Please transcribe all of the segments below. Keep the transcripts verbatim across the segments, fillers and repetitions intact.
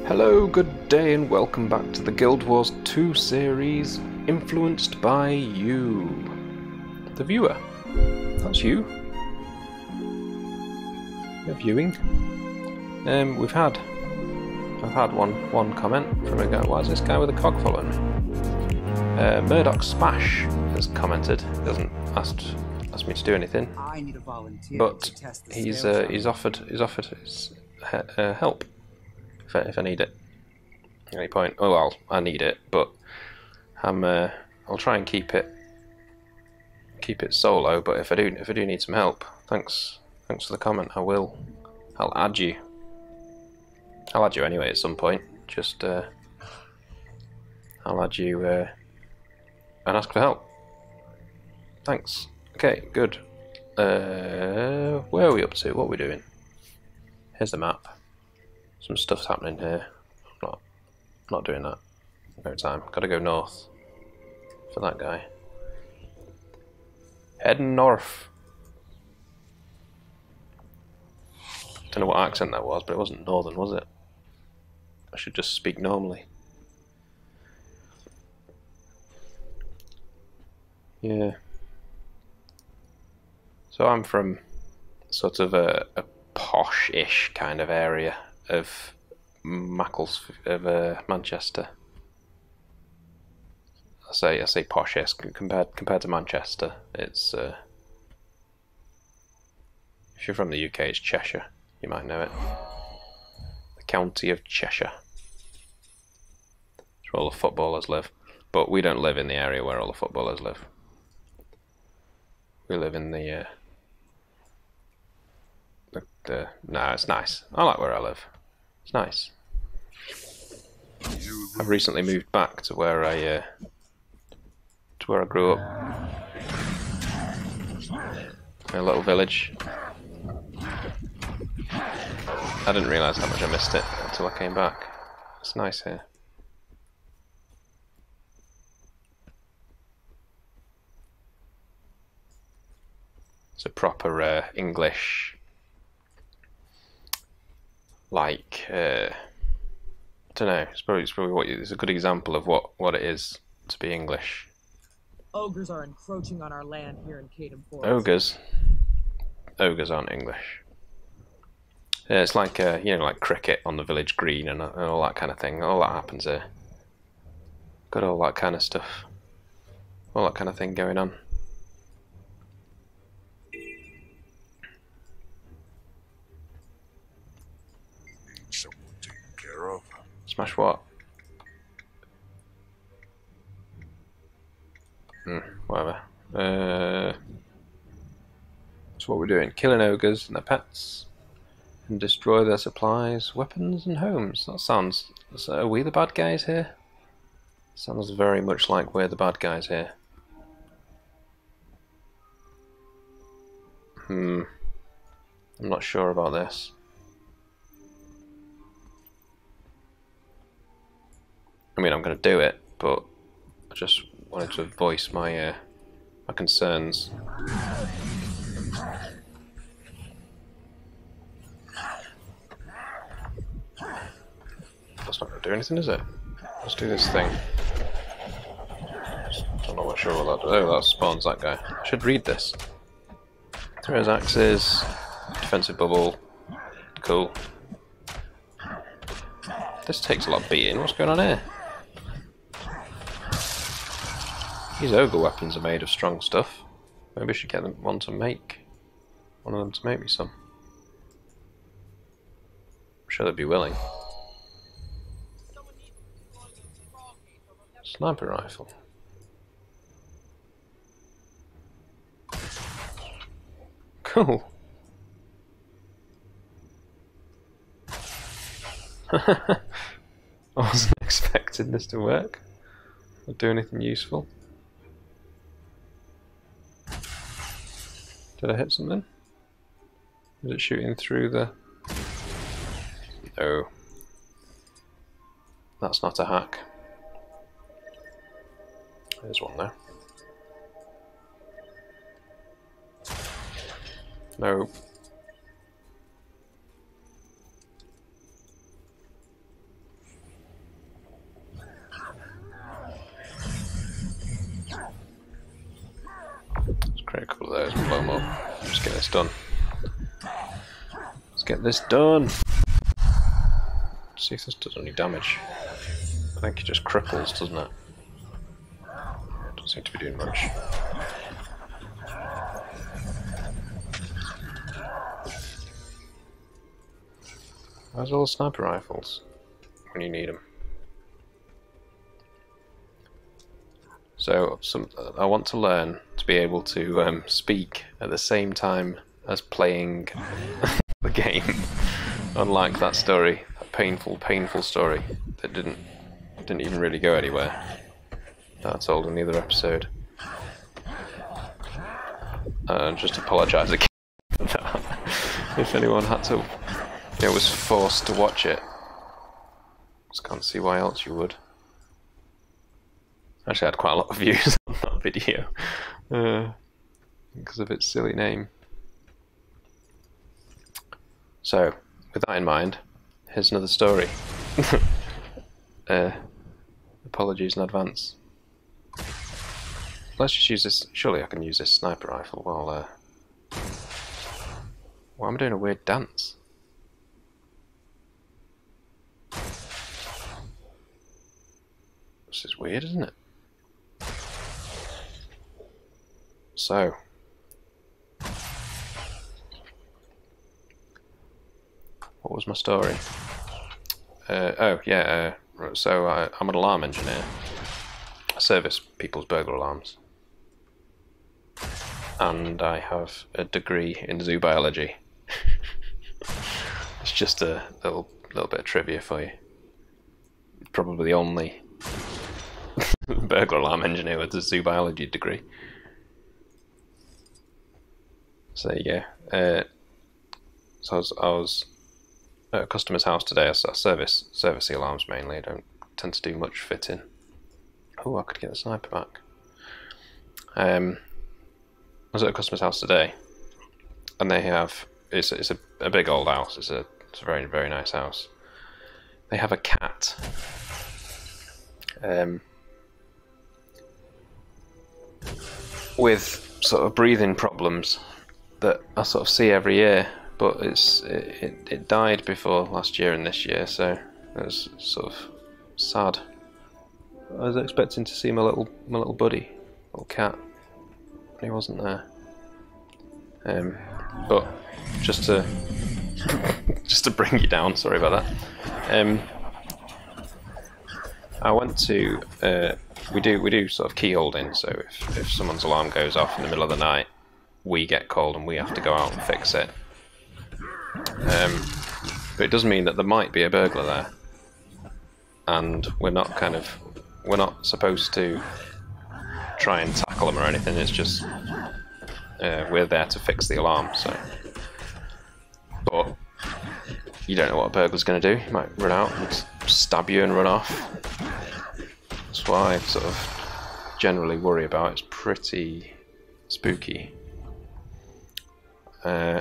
Hello, good day, and welcome back to the Guild Wars two series, influenced by you, the viewer. That's you. You're viewing. Um, we've had, I've had one one comment from a guy. Why is this guy with a cog following me? Uh, Murdoch Smash has commented. He hasn't asked asked me to do anything, I need a volunteer but to test the he's scales uh, on he's me. offered he's offered his uh, help. If I, if I need it, at any point. Oh well, I need it, but I'm. Uh, I'll try and keep it, keep it solo. But if I do, if I do need some help, thanks, thanks for the comment. I will. I'll add you. I'll add you anyway at some point. Just, uh, I'll add you uh, and ask for help. Thanks. Okay, good. Uh, where are we up to? What are we doing? Here's the map. Some stuff's happening here. I'm not, not doing that. No time. Gotta go north for that guy. Heading north. Don't know what accent that was, but it wasn't northern, was it? I should just speak normally. Yeah. So I'm from sort of a, a posh-ish kind of area of Macclesfield, of uh, Manchester. I say I say posh-ish compared compared to Manchester. It's uh, if you're from the U K, it's Cheshire. You might know it. The county of Cheshire. It's where all the footballers live, but we don't live in the area where all the footballers live. We live in the. Uh, the, the no, it's nice. I like where I live. It's nice. I've recently moved back to where I uh, to where I grew up. A little village. I didn't realise how much I missed it until I came back. It's nice here. It's a proper uh, English, like. Uh, I don't know. It's probably, it's probably what you, it's a good example of what, what it is to be English. Ogres are encroaching on our land here in Caden Forest. Ogres. Ogres aren't English. Yeah, it's like uh, you know, like cricket on the village green and, and all that kind of thing. All that happens here. Got all that kind of stuff. All that kind of thing going on. Someone taken care of. Smash what? Hmm, whatever. Uh, so what we're doing? Killing ogres and their pets, and destroy their supplies, weapons, and homes. That sounds. So are we the bad guys here? Sounds very much like we're the bad guys here. Hmm. I'm not sure about this. I mean, I'm going to do it, but I just wanted to voice my uh, my concerns. That's not going to do anything, is it? Let's do this thing. Just don't know what sure what that does. Oh, that spawns that guy. I should read this. Throws axes, defensive bubble. Cool. This takes a lot of beating. What's going on here? These ogre weapons are made of strong stuff. Maybe I should get them one to make. One of them to make me some. I'm sure they'd be willing. Sniper rifle. Cool. I wasn't expecting this to work or do anything useful. Did I hit something? Is it shooting through the... No. That's not a hack. There's one there. No. Create a couple of those and blow them up. Just get this done. Let's get this done! See if this does any damage. I think it just cripples, doesn't it? Doesn't seem to be doing much. Where's all the sniper rifles when you need them? So, some, I want to learn to be able to um, speak at the same time as playing the game. Unlike that story, that painful, painful story that didn't didn't even really go anywhere. That I told in the other episode. Uh, just apologise again for that. If anyone had to, you know, was forced to watch it. Just can't see why else you would. Actually, I had quite a lot of views on that video uh, because of its silly name. So, with that in mind, here's another story. uh, apologies in advance. Let's just use this. Surely I can use this sniper rifle while. Uh, while I'm doing a weird dance. This is weird, isn't it? So, what was my story? Uh, oh, yeah, uh, so I, I'm an alarm engineer. I service people's burglar alarms. And I have a degree in zoo biology. It's just a little, little bit of trivia for you. Probably the only burglar alarm engineer with a zoo biology degree. So there you go. Uh, so I was, I was at a customer's house today. I, I service service the alarms mainly. I don't tend to do much fitting. Oh, I could get the sniper back. Um, I was at a customer's house today, and they have it's it's a, a big old house. It's a it's a very very nice house. They have a cat. Um, with sort of breathing problems that I sort of see every year, but it's it, it, it died before last year and this year, so it was sort of sad. I was expecting to see my little my little buddy, little cat, and he wasn't there. Um, but just to just to bring you down, sorry about that. Um, I went to uh, we do we do sort of key holding, so if if someone's alarm goes off in the middle of the night, we get called and we have to go out and fix it. Um, but it does mean that there might be a burglar there, and we're not kind of we're not supposed to try and tackle them or anything. It's just uh, we're there to fix the alarm. So, but you don't know what a burglar's going to do. He might run out and stab you and run off. That's what I sort of generally worry about. It's pretty spooky. Uh,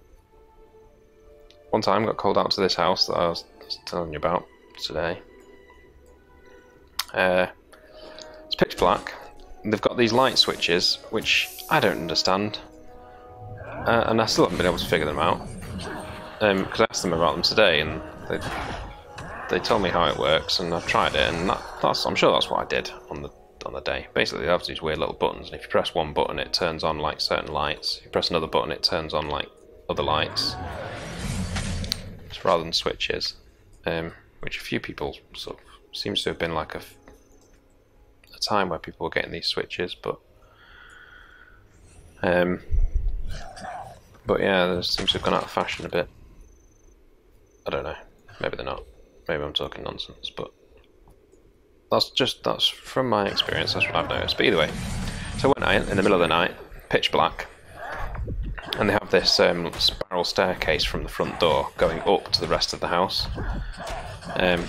one time I got called out to this house that I was telling you about today. Uh, it's pitch black. They've got these light switches, which I don't understand, uh, and I still haven't been able to figure them out. Um, because I asked them about them today, and they they told me how it works, and I've tried it, and that, that's I'm sure that's what I did on the on the day. Basically, they have these weird little buttons, and if you press one button, it turns on like certain lights. If you press another button, it turns on like other lights. It's rather than switches, um, which a few people sort of seems to have been like a, a time where people were getting these switches, but um, but yeah, they seems to have gone out of fashion a bit. I don't know. Maybe they're not. Maybe I'm talking nonsense, but that's just that's from my experience. That's what I've noticed. But either way, so one night in the middle of the night, pitch black, and they have this um, spiral staircase from the front door going up to the rest of the house. Um,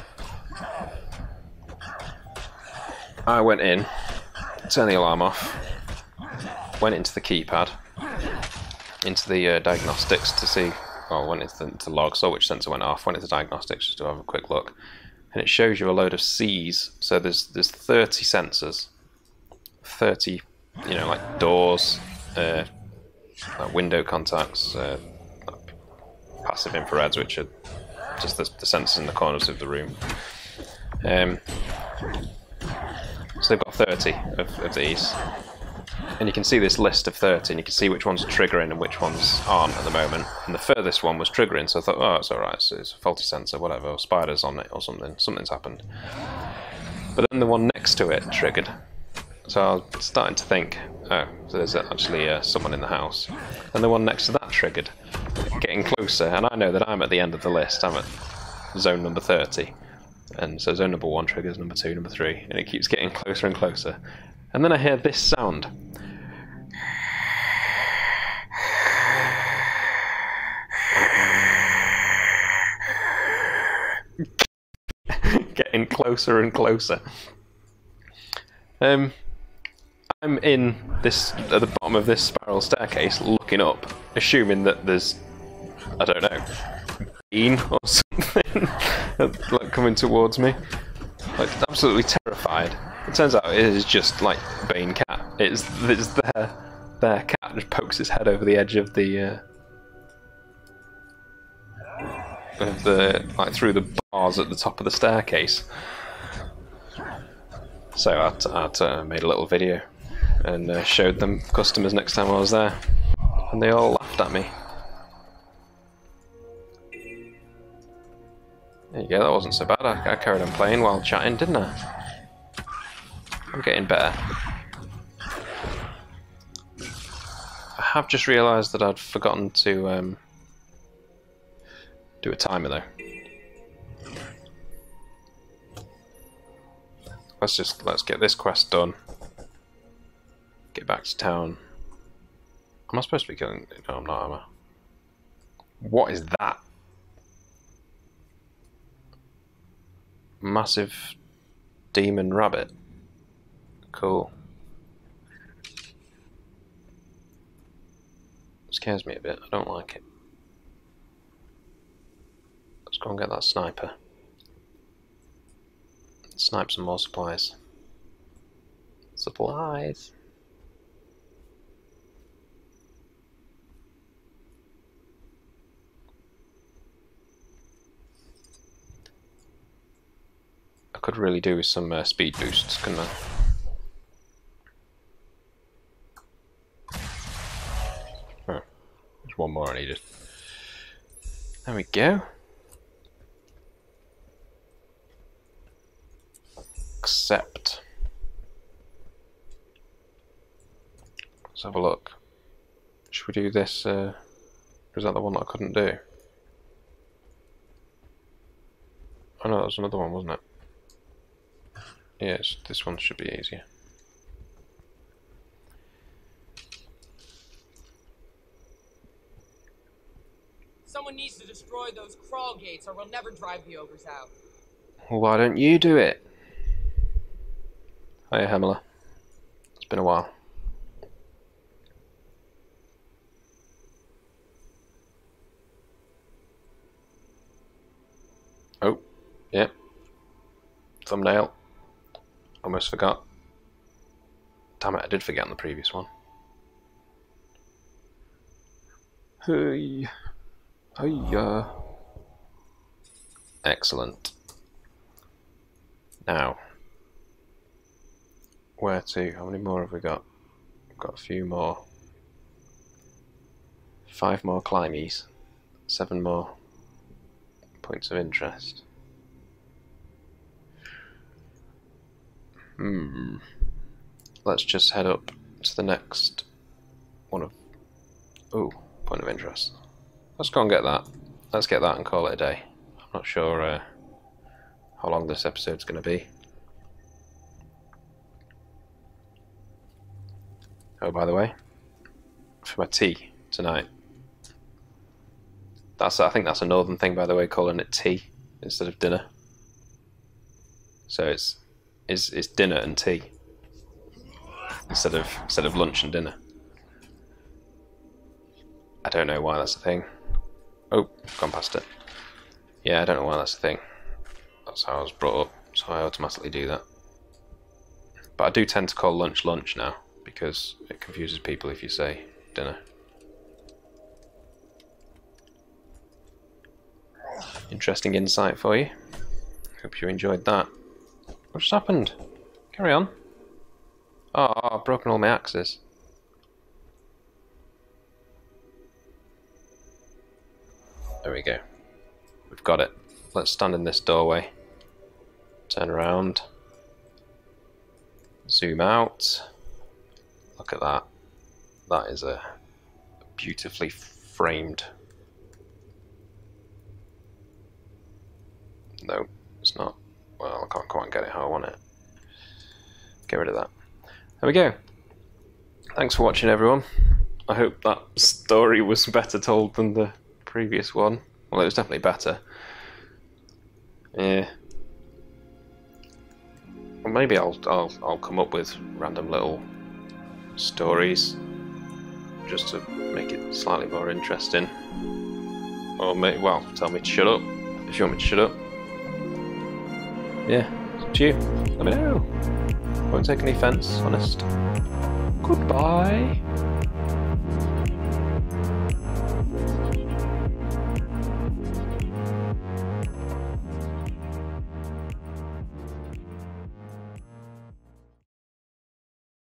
I went in, turned the alarm off, went into the keypad, into the uh, diagnostics to see. Well, went into the, into the log, saw which sensor went off, went into diagnostics just to have a quick look, and it shows you a load of C's. So there's there's thirty sensors, thirty, you know, like doors, uh, like window contacts, uh, like passive infrareds, which are just the, the sensors in the corners of the room. Um, so they've got thirty of, of these, and you can see this list of thirty, and you can see which ones are triggering and which ones aren't at the moment. And the furthest one was triggering, so I thought, oh, it's alright, so it's a faulty sensor, whatever, or spiders on it or something, something's happened. But then the one next to it triggered, so I was starting to think, oh, so there's actually uh, someone in the house. And the one next to that triggered, getting closer, and I know that I'm at the end of the list, I'm at zone number thirty. And so zone number one triggers number two, number three, and it keeps getting closer and closer. And then I hear this sound. Getting closer and closer. Um, I'm in this at the bottom of this spiral staircase, looking up, assuming that there's, I don't know, bean or something like coming towards me. Like absolutely terrified. It turns out it is just like Bane cat. It's it's their their cat just pokes its head over the edge of the uh, of the like through the bars at the top of the staircase. So I I uh, made a little video and uh, showed them customers next time I was there, and they all laughed at me. There you go, that wasn't so bad. I, I carried on playing while chatting, didn't I? I'm getting better. I have just realised that I'd forgotten to um, do a timer though. Let's just, let's get this quest done. Get back to town. Am I supposed to be killing? No, I'm not, am I? What is that? Massive demon rabbit. Cool. Scares me a bit. I don't like it. Let's go and get that sniper. Snipe some more supplies. Supplies. I could really do with some uh, speed boosts, couldn't I? Oh, there's one more I needed. There we go. Accept. Let's have a look. Should we do this? Uh, was that the one that I couldn't do? Oh no, that was another one, wasn't it? Yes, this one should be easier. Someone needs to destroy those crawl gates or we'll never drive the ogres out. Well, why don't you do it? Hiya, Hemela. It's been a while. Oh, yeah. Thumbnail. Almost forgot. Damn it, I did forget on the previous one. Hey. Hiya. Excellent. Now, where to? How many more have we got? We've got a few more. Five more climbies. Seven more points of interest. Hmm. Let's just head up to the next one of... Ooh, point of interest. Let's go and get that. Let's get that and call it a day. I'm not sure uh, how long this episode's going to be. Oh, by the way, for my tea tonight. That's I think that's a northern thing, by the way, calling it tea instead of dinner. So it's it's, it's dinner and tea instead of instead of lunch and dinner. I don't know why that's a thing. Oh, gone past it. Yeah, I don't know why that's a thing. That's how I was brought up, so I automatically do that. But I do tend to call lunch lunch now. because it confuses people if you say dinner. Interesting insight for you. Hope you enjoyed that. What just happened? Carry on. Oh, I've broken all my axes. There we go. We've got it. Let's stand in this doorway. Turn around. Zoom out. Look at that. That is a beautifully framed... No, it's not. Well, I can't quite get it how I want it. Get rid of that. There we go. Thanks for watching, everyone. I hope that story was better told than the previous one. Well, it was definitely better. Yeah. Well, maybe I'll I'll I'll come up with random little stories just to make it slightly more interesting. Or maybe, well, tell me to shut up if you want me to shut up. Yeah, it's up to you. Let me know. Won't take any offence, honest. Goodbye.